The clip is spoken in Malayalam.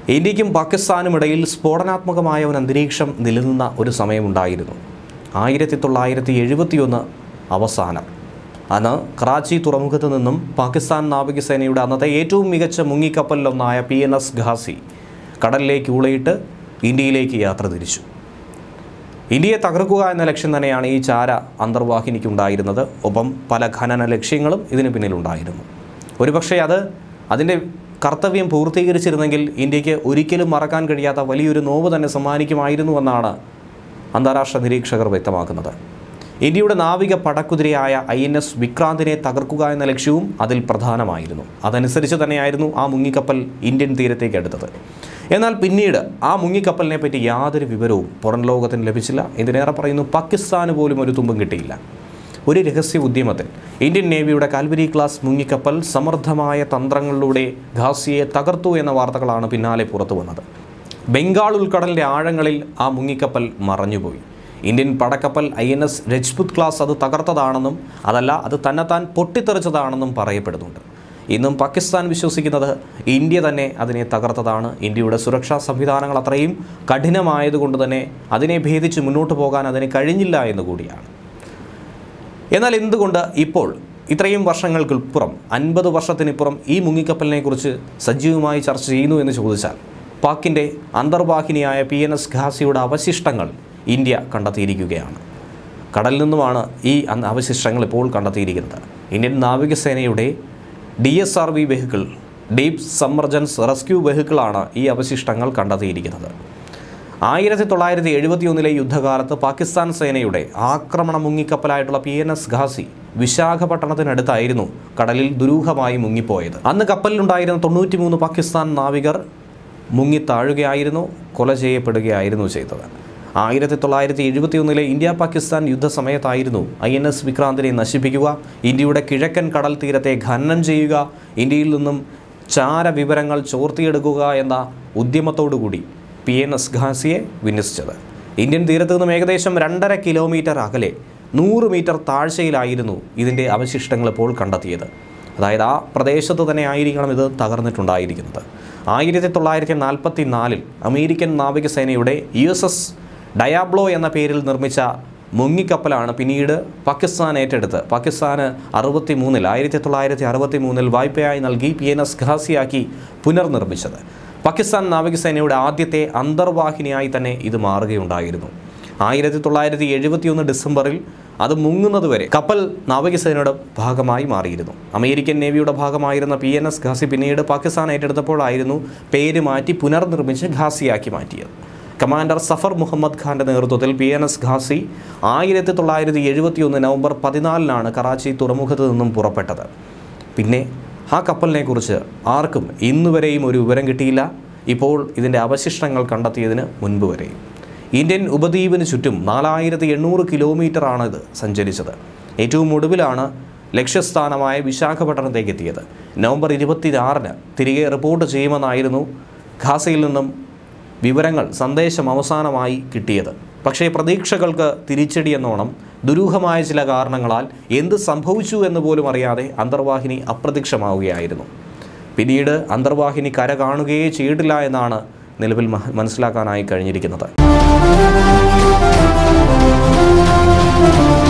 ഇന്ത്യക്കും പാകിസ്ഥാനുമിടയിൽ സ്ഫോടനാത്മകമായ ഒരു അന്തരീക്ഷം നിലനിന്ന ഒരു സമയമുണ്ടായിരുന്നു. 1971 അവസാനം. അന്ന് കറാച്ചി തുറമുഖത്ത് നിന്നും പാകിസ്ഥാൻ നാവികസേനയുടെ അന്നത്തെ ഏറ്റവും മികച്ച മുങ്ങിക്കപ്പലിലൊന്നായ PNS ഘാസി കടലിലേക്ക് ഊളയിട്ട് ഇന്ത്യയിലേക്ക് യാത്ര തിരിച്ചു. ഇന്ത്യയെ തകർക്കുക എന്ന ലക്ഷ്യം തന്നെയാണ് ഈ ചാര അന്തർവാഹിനിക്കുണ്ടായിരുന്നത്. ഒപ്പം പല ഖനന ലക്ഷ്യങ്ങളും ഇതിന് പിന്നിലുണ്ടായിരുന്നു. ഒരുപക്ഷെ അതിൻ്റെ കർത്തവ്യം പൂർത്തീകരിച്ചിരുന്നെങ്കിൽ ഇന്ത്യക്ക് ഒരിക്കലും മറക്കാൻ കഴിയാത്ത വലിയൊരു നോവ് തന്നെ സമ്മാനിക്കുമായിരുന്നുവെന്നാണ് അന്താരാഷ്ട്ര നിരീക്ഷകർ വ്യക്തമാക്കുന്നത്. ഇന്ത്യയുടെ നാവിക പടക്കുതിരയായ INS വിക്രാന്തിനെ തകർക്കുക എന്ന ലക്ഷ്യവും അതിൽ പ്രധാനമായിരുന്നു. അതനുസരിച്ച് തന്നെയായിരുന്നു ആ മുങ്ങിക്കപ്പൽ ഇന്ത്യൻ തീരത്തേക്ക് അടുത്തത്. എന്നാൽ പിന്നീട് ആ മുങ്ങിക്കപ്പലിനെ പറ്റി യാതൊരു വിവരവും പുറം ലോകത്തിന് ലഭിച്ചില്ല. ഇതിനേറെ പറയുന്നു, പാകിസ്ഥാന് പോലും ഒരു തുമ്പും കിട്ടിയില്ല. ഒരു രഹസ്യ ഉദ്യമത്തിൽ ഇന്ത്യൻ നേവിയുടെ കാൽവരി ക്ലാസ് മുങ്ങിക്കപ്പൽ സമർത്ഥമായ തന്ത്രങ്ങളിലൂടെ ഘാസിയെ തകർത്തു എന്ന വാർത്തകളാണ് പിന്നാലെ പുറത്തു വന്നത്. ബംഗാൾ ഉൾക്കടലിൻ്റെ ആഴങ്ങളിൽ ആ മുങ്ങിക്കപ്പൽ മറഞ്ഞുപോയി. ഇന്ത്യൻ പടക്കപ്പൽ INS രജ്പുത് ക്ലാസ് അത് തകർത്തതാണെന്നും അത് തന്നെത്താൻ പൊട്ടിത്തെറിച്ചതാണെന്നും പറയപ്പെടുന്നുണ്ട്. ഇന്നും പാകിസ്ഥാൻ വിശ്വസിക്കുന്നത് ഇന്ത്യ തന്നെ അതിനെ തകർത്തതാണ്. ഇന്ത്യയുടെ സുരക്ഷാ സംവിധാനങ്ങൾ അത്രയും കഠിനമായതുകൊണ്ട് തന്നെ അതിനെ ഭേദിച്ച് മുന്നോട്ട് പോകാൻ അതിന് കഴിഞ്ഞില്ല എന്നുകൂടിയാണ്. എന്നാൽ എന്തുകൊണ്ട് ഇപ്പോൾ ഇത്രയും വർഷങ്ങൾക്കിപ്പുറം 50 വർഷത്തിനിപ്പുറം ഈ മുങ്ങിക്കപ്പലിനെക്കുറിച്ച് സജീവമായി ചർച്ച ചെയ്യുന്നു എന്ന് ചോദിച്ചാൽ, പാക്കിൻ്റെ അന്തർവാഹിനിയായ PNS ഘാസിയുടെ അവശിഷ്ടങ്ങൾ ഇന്ത്യ കണ്ടെത്തിയിരിക്കുകയാണ്. കടലിൽ നിന്നുമാണ് ഈ അവശിഷ്ടങ്ങൾ ഇപ്പോൾ കണ്ടെത്തിയിരിക്കുന്നത്. ഇന്ത്യൻ നാവികസേനയുടെ DSRV vehicle, deep submergence rescue വെഹിക്കിളാണ് ഈ അവശിഷ്ടങ്ങൾ കണ്ടെത്തിയിരിക്കുന്നത്. 1971 യുദ്ധകാലത്ത് പാകിസ്ഥാൻ സേനയുടെ ആക്രമണ മുങ്ങിക്കപ്പലായിട്ടുള്ള PNS ഘാസി വിശാഖപട്ടണത്തിനടുത്തായിരുന്നു കടലിൽ ദുരൂഹമായി മുങ്ങിപ്പോയത്. അന്ന് കപ്പലിലുണ്ടായിരുന്ന 93 പാകിസ്ഥാൻ നാവികർ മുങ്ങിത്താഴുകയായിരുന്നു, കൊല ചെയ്യപ്പെടുകയായിരുന്നു ചെയ്തത്. 1971 ഇന്ത്യ പാകിസ്ഥാൻ യുദ്ധസമയത്തായിരുന്നു INS വിക്രാന്തിനെ നശിപ്പിക്കുക, ഇന്ത്യയുടെ കിഴക്കൻ കടൽ തീരത്തെ ഖനനം ചെയ്യുക, ഇന്ത്യയിൽ നിന്നും ചാര വിവരങ്ങൾ ചോർത്തിയെടുക്കുക എന്ന ഉദ്യമത്തോടുകൂടി PNS ഘാസിയെ വിന്യസിച്ചത്. ഇന്ത്യൻ തീരത്ത് നിന്നും ഏകദേശം 2.5 കിലോമീറ്റർ അകലെ 100 മീറ്റർ താഴ്ചയിലായിരുന്നു ഇതിൻ്റെ അവശിഷ്ടങ്ങൾ ഇപ്പോൾ കണ്ടെത്തിയത്. അതായത് ആ പ്രദേശത്ത് തന്നെ ആയിരിക്കണം ഇത് തകർന്നിട്ടുണ്ടായിരിക്കുന്നത്. 1944 അമേരിക്കൻ നാവികസേനയുടെ USS ഡയാബ്ലോ എന്ന പേരിൽ നിർമ്മിച്ച മുങ്ങിക്കപ്പലാണ് പിന്നീട് പാകിസ്ഥാൻ ഏറ്റെടുത്ത് പാകിസ്ഥാന് 1963 വായ്പയായി നൽകി PNS ഘാസിയാക്കി പുനർനിർമ്മിച്ചത്. പാകിസ്ഥാൻ നാവികസേനയുടെ ആദ്യത്തെ അന്തർവാഹിനിയായി തന്നെ ഇത് മാറുകയുണ്ടായിരുന്നു. 1971 ഡിസംബറിൽ അത് മുങ്ങുന്നതുവരെ കപ്പൽ നാവികസേനയുടെ ഭാഗമായി മാറിയിരുന്നു. അമേരിക്കൻ നേവിയുടെ ഭാഗമായിരുന്ന PNS ഘാസി പിന്നീട് പാകിസ്ഥാൻ ഏറ്റെടുത്തപ്പോഴായിരുന്നു പേര് മാറ്റി പുനർനിർമ്മിച്ച് ഘാസിയാക്കി മാറ്റിയത്. കമാൻഡർ സഫർ മുഹമ്മദ് ഖാൻ്റെ നേതൃത്വത്തിൽ PNS ഘാസി 1971 നവംബർ 14 കറാച്ചി തുറമുഖത്ത് നിന്നും പുറപ്പെട്ടത്. പിന്നെ ആ കപ്പലിനെക്കുറിച്ച് ആർക്കും ഇന്നുവരെയും ഒരു വിവരം കിട്ടിയില്ല. ഇപ്പോൾ ഇതിൻ്റെ അവശിഷ്ടങ്ങൾ കണ്ടെത്തിയതിന് മുൻപ് വരെയും. ഇന്ത്യൻ ഉപദ്വീപിന് ചുറ്റും 4800 കിലോമീറ്ററാണ് ഇത് സഞ്ചരിച്ചത്. ഏറ്റവും ഒടുവിലാണ് ലക്ഷ്യസ്ഥാനമായ വിശാഖപട്ടണത്തേക്ക് എത്തിയത്. നവംബർ 26 തിരികെ റിപ്പോർട്ട് ചെയ്യുമെന്നായിരുന്നു ഘാസിയിൽ നിന്നും സന്ദേശം അവസാനമായി കിട്ടിയത്. പക്ഷേ പ്രതീക്ഷകൾക്ക് തിരിച്ചടിയെന്നോണം ദുരൂഹമായ ചില കാരണങ്ങളാൽ എന്ത് സംഭവിച്ചു എന്ന് പോലും അറിയാതെ അന്തർവാഹിനി അപ്രത്യക്ഷമാവുകയായിരുന്നു. പിന്നീട് അന്തർവാഹിനി കര കാണുകയേ ചെയ്തിട്ടില്ല എന്നാണ് നിലവിൽ മനസ്സിലാക്കാനായി കഴിഞ്ഞിരിക്കുന്നത്.